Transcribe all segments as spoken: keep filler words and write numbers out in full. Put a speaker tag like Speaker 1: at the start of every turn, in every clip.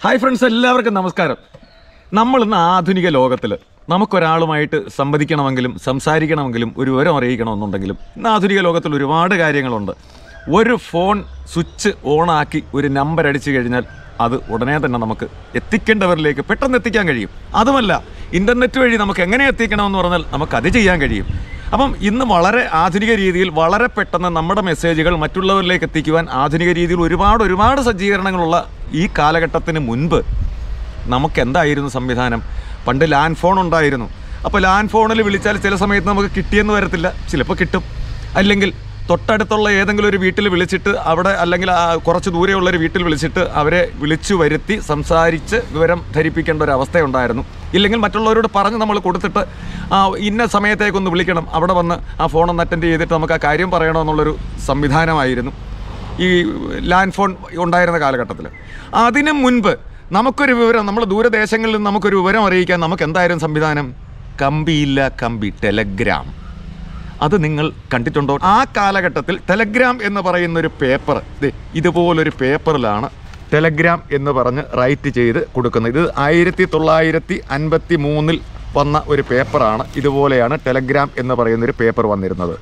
Speaker 1: Hi friends, എല്ലാവർക്കും നമസ്കാരം. നമ്മൾ ഇന്ന് ആധുനിക ലോകത്തിൽ നമുക്കൊരാളുമായിട്ട് സംവദിക്കണമെങ്കിലും സംസാരിക്കണമെങ്കിലും ഒരു വിവരം അറിയിക്കണമെന്നുണ്ടെങ്കിലും ഇന്ന് ആധുനിക ലോകത്തിൽ ഒരുപാട് കാര്യങ്ങളുണ്ട്. ഒരു ഫോൺ സ്വിച്ച് ഓണാക്കി ഒരു നമ്പർ അടിച്ചു കഴിഞ്ഞാൽ അത് ഉടനെ തന്നെ നമുക്ക് എത്തിക്കേണ്ടവരിലേക്ക് പെട്ടെന്ന് എത്തിക്കാൻ കഴിയും. അതുമല്ല, ഇൻ്റർനെറ്റ് വഴി നമുക്ക് എങ്ങനെ എത്തിക്കണമെന്ന് പറഞ്ഞാൽ നമുക്കത് ചെയ്യാൻ കഴിയും. അപ്പം ഇന്ന് വളരെ ആധുനിക രീതിയിൽ വളരെ പെട്ടെന്ന് നമ്മുടെ മെസ്സേജുകൾ മറ്റുള്ളവരിലേക്ക് എത്തിക്കുവാൻ ആധുനിക രീതിയിൽ ഒരുപാട് ഒരുപാട് സജ്ജീകരണങ്ങളുള്ള ഈ കാലഘട്ടത്തിന് മുൻപ് നമുക്കെന്തായിരുന്നു സംവിധാനം? പണ്ട് ലാൻഡ് ഫോൺ ഉണ്ടായിരുന്നു. അപ്പോൾ ലാൻഡ് ഫോണിൽ വിളിച്ചാൽ ചില സമയത്ത് നമുക്ക് കിട്ടിയെന്ന് വരത്തില്ല, ചിലപ്പോൾ കിട്ടും. അല്ലെങ്കിൽ തൊട്ടടുത്തുള്ള ഏതെങ്കിലും ഒരു വീട്ടിൽ വിളിച്ചിട്ട് അവിടെ അല്ലെങ്കിൽ കുറച്ച് ദൂരെയുള്ളൊരു വീട്ടിൽ വിളിച്ചിട്ട് അവരെ വിളിച്ചു വരുത്തി സംസാരിച്ച് വിവരം ധരിപ്പിക്കേണ്ട ഒരു അവസ്ഥയുണ്ടായിരുന്നു. ഇല്ലെങ്കിൽ മറ്റുള്ളവരോട് പറഞ്ഞ് നമ്മൾ കൊടുത്തിട്ട് ഇന്ന സമയത്തേക്കൊന്ന് വിളിക്കണം, അവിടെ വന്ന് ആ ഫോണൊന്ന് അറ്റൻഡ് ചെയ്തിട്ട് നമുക്ക് ആ കാര്യം പറയണമെന്നുള്ളൊരു സംവിധാനമായിരുന്നു ഈ ലാൻഡ് ഫോൺ ഉണ്ടായിരുന്ന കാലഘട്ടത്തിൽ. അതിനു മുൻപ് നമുക്കൊരു വിവരം, നമ്മൾ ദൂരദേശങ്ങളിൽ നമുക്കൊരു വിവരം അറിയിക്കാൻ നമുക്ക് എന്തായിരുന്നു സംവിധാനം? കമ്പിയില്ല കമ്പി, ടെലഗ്രാം. അത് നിങ്ങൾ കണ്ടിട്ടുണ്ടോ? ആ കാലഘട്ടത്തിൽ ടെലഗ്രാം എന്ന് പറയുന്നൊരു പേപ്പർ, ഇതുപോലൊരു പേപ്പറിലാണ് ടെലഗ്രാം എന്ന് പറഞ്ഞ് റൈറ്റ് ചെയ്ത് കൊടുക്കുന്നത്. ഇത് ആയിരത്തി തൊള്ളായിരത്തി അൻപത്തി മൂന്നിൽ വന്ന ഒരു പേപ്പറാണ്. ഇതുപോലെയാണ് ടെലഗ്രാം എന്ന് പറയുന്നൊരു പേപ്പർ വന്നിരുന്നത്.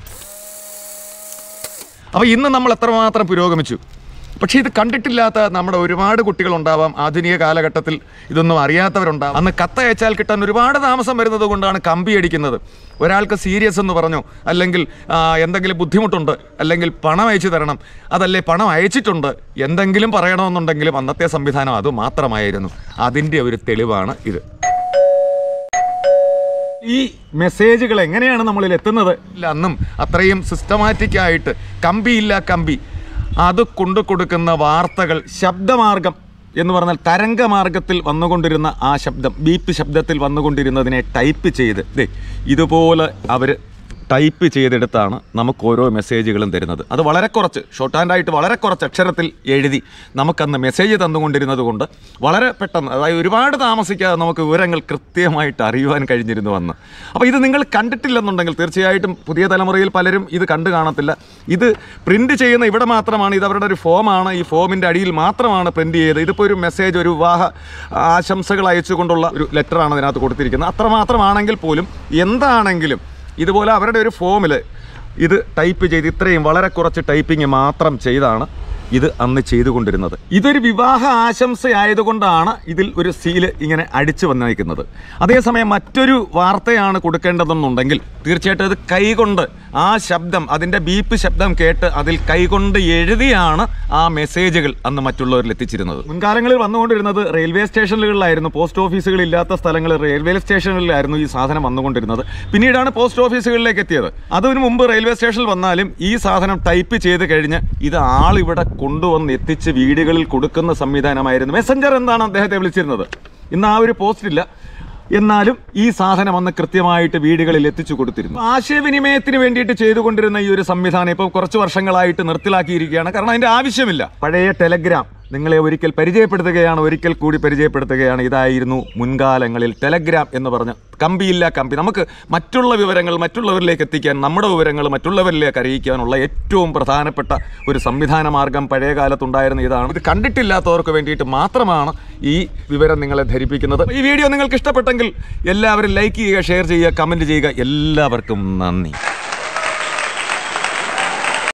Speaker 1: അപ്പോൾ ഇന്ന് നമ്മൾ എത്രമാത്രം പുരോഗമിച്ചു. പക്ഷേ ഇത് കണ്ടിട്ടില്ലാത്ത നമ്മുടെ ഒരുപാട് കുട്ടികളുണ്ടാവാം. ആധുനിക കാലഘട്ടത്തിൽ ഇതൊന്നും അറിയാത്തവരുണ്ടാവാം. അന്ന് കത്തയച്ചാൽ കിട്ടാൻ ഒരുപാട് താമസം വരുന്നത് കൊണ്ടാണ് കമ്പി അടിക്കുന്നത്. ഒരാൾക്ക് സീരിയസ് എന്ന് പറഞ്ഞോ, അല്ലെങ്കിൽ എന്തെങ്കിലും ബുദ്ധിമുട്ടുണ്ട്, അല്ലെങ്കിൽ പണം അയച്ചു തരണം, അതല്ലേ പണം അയച്ചിട്ടുണ്ട്, എന്തെങ്കിലും പറയണമെന്നുണ്ടെങ്കിലും അന്നത്തെ സംവിധാനം അത് മാത്രമായിരുന്നു. അതിൻ്റെ ഒരു തെളിവാണ് ഇത്. ഈ മെസ്സേജുകൾ എങ്ങനെയാണ് നമ്മളിൽ എത്തുന്നത്? ഇല്ല, അന്നും അത്രയും സിസ്റ്റമാറ്റിക്കായിട്ട് കമ്പിയില്ല കമ്പി, അത് കൊണ്ടു കൊടുക്കുന്ന വാർത്തകൾ ശബ്ദമാർഗം എന്ന് പറഞ്ഞാൽ തരംഗമാർഗത്തിൽ വന്നുകൊണ്ടിരുന്ന ആ ശബ്ദം, ബീപ്പ് ശബ്ദത്തിൽ വന്നുകൊണ്ടിരുന്നതിനെ ടൈപ്പ് ചെയ്ത് ഇതുപോലെ അവർ ടൈപ്പ് ചെയ്തെടുത്താണ് നമുക്ക് ഓരോ മെസ്സേജുകളും തരുന്നത്. അത് വളരെ കുറച്ച് ഷോർട്ട് ഹാൻഡായിട്ട് വളരെ കുറച്ച് അക്ഷരത്തിൽ എഴുതി നമുക്കന്ന് മെസ്സേജ് തന്നുകൊണ്ടിരുന്നത് കൊണ്ട് വളരെ പെട്ടെന്ന്, അതായത് ഒരുപാട് താമസിക്കാതെ നമുക്ക് വിവരങ്ങൾ കൃത്യമായിട്ട് അറിയുവാൻ കഴിഞ്ഞിരുന്നു വന്ന്. അപ്പോൾ ഇത് നിങ്ങൾ കണ്ടിട്ടില്ലെന്നുണ്ടെങ്കിൽ തീർച്ചയായിട്ടും പുതിയ തലമുറയിൽ പലരും ഇത് കണ്ടു കാണത്തില്ല. ഇത് പ്രിൻറ്റ് ചെയ്യുന്ന ഇവിടെ മാത്രമാണ്, ഇത് അവരുടെ ഒരു ഫോമാണ്. ഈ ഫോമിൻ്റെ അടിയിൽ മാത്രമാണ് പ്രിൻറ്റ് ചെയ്ത്. ഇതിപ്പോൾ ഒരു മെസ്സേജ്, ഒരു വിവാഹ ആശംസകൾ അയച്ചുകൊണ്ടുള്ള ഒരു ലെറ്ററാണ് അതിനകത്ത് കൊടുത്തിരിക്കുന്നത്. അത്രമാത്രമാണെങ്കിൽ പോലും എന്താണെങ്കിലും ഇതുപോലെ അവരുടെ ഒരു ഫോമിൽ ഇത് ടൈപ്പ് ചെയ്ത് ഇത്രയും വളരെ കുറച്ച് ടൈപ്പിങ് മാത്രം ചെയ്താണ് ഇത് അന്ന് ചെയ്തുകൊണ്ടിരുന്നത്. ഇതൊരു വിവാഹ ആശംസയായതുകൊണ്ടാണ് ഇതിൽ ഒരു സീല് ഇങ്ങനെ അടിച്ചു വന്നിരിക്കുന്നത്. അതേസമയം മറ്റൊരു വാർത്തയാണ് കൊടുക്കേണ്ടതെന്നുണ്ടെങ്കിൽ തീർച്ചയായിട്ടും അത് കൈകൊണ്ട് ആ ശബ്ദം, അതിൻ്റെ ബീപ്പ് ശബ്ദം കേട്ട് അതിൽ കൈകൊണ്ട് എഴുതിയാണ് ആ മെസ്സേജുകൾ അന്ന് മറ്റുള്ളവരിൽ എത്തിച്ചിരുന്നത്. മുൻകാലങ്ങളിൽ വന്നുകൊണ്ടിരുന്നത് റെയിൽവേ സ്റ്റേഷനുകളിലായിരുന്നു. പോസ്റ്റ് ഓഫീസുകളില്ലാത്ത സ്ഥലങ്ങളിൽ റെയിൽവേ സ്റ്റേഷനുകളിലായിരുന്നു ഈ സാധനം വന്നുകൊണ്ടിരുന്നത്. പിന്നീടാണ് പോസ്റ്റ് ഓഫീസുകളിലേക്ക് എത്തിയത്. അതിനു മുമ്പ് റെയിൽവേ സ്റ്റേഷനിൽ വന്നാലും ഈ സാധനം ടൈപ്പ് ചെയ്ത് കഴിഞ്ഞ് ഇത് ആളിവിടെ കൊണ്ടുവന്ന് എത്തിച്ച് വീടുകളിൽ കൊടുക്കുന്ന സംവിധാനമായിരുന്നു. മെസ്സഞ്ചർ എന്താണ് അദ്ദേഹത്തെ വിളിച്ചിരുന്നത്. ഇന്ന് ആ ഒരു പോസ്റ്റ് ഇല്ല, എന്നാലും ഈ സാധനം അന്ന് കൃത്യമായിട്ട് വീടുകളിൽ എത്തിച്ചു കൊടുത്തിരുന്നു. ആശയവിനിമയത്തിന് വേണ്ടിയിട്ട് ചെയ്തുകൊണ്ടിരുന്ന ഈ ഒരു സംവിധാനം ഇപ്പോൾ കുറച്ച് വർഷങ്ങളായിട്ട് നിർത്തലാക്കിയിരിക്കുകയാണ്. കാരണം അതിൻ്റെ ആവശ്യമില്ല. പഴയ ടെലഗ്രാം നിങ്ങളെ ഒരിക്കൽ പരിചയപ്പെടുത്തുകയാണ്, ഒരിക്കൽ കൂടി പരിചയപ്പെടുത്തുകയാണ്. ഇതായിരുന്നു മുൻകാലങ്ങളിൽ ടെലഗ്രാം എന്ന് പറഞ്ഞ കമ്പിയില്ല കമ്പി. നമുക്ക് മറ്റുള്ള വിവരങ്ങൾ മറ്റുള്ളവരിലേക്ക് എത്തിക്കാൻ, നമ്മുടെ വിവരങ്ങൾ മറ്റുള്ളവരിലേക്ക് അറിയിക്കാനുള്ള ഏറ്റവും പ്രധാനപ്പെട്ട ഒരു സംവിധാന മാർഗം പഴയ കാലത്തുണ്ടായിരുന്ന ഇതാണ്. ഇത് കണ്ടിട്ടില്ലാത്തവർക്ക് വേണ്ടിയിട്ട് മാത്രമാണ് ഈ വിവരം നിങ്ങളെ ധരിപ്പിക്കുന്നത്. ഈ വീഡിയോ നിങ്ങൾക്ക് ഇഷ്ടപ്പെട്ടെങ്കിൽ എല്ലാവരും ലൈക്ക് ചെയ്യുക, ഷെയർ ചെയ്യുക, കമൻറ്റ് ചെയ്യുക. എല്ലാവർക്കും നന്ദി.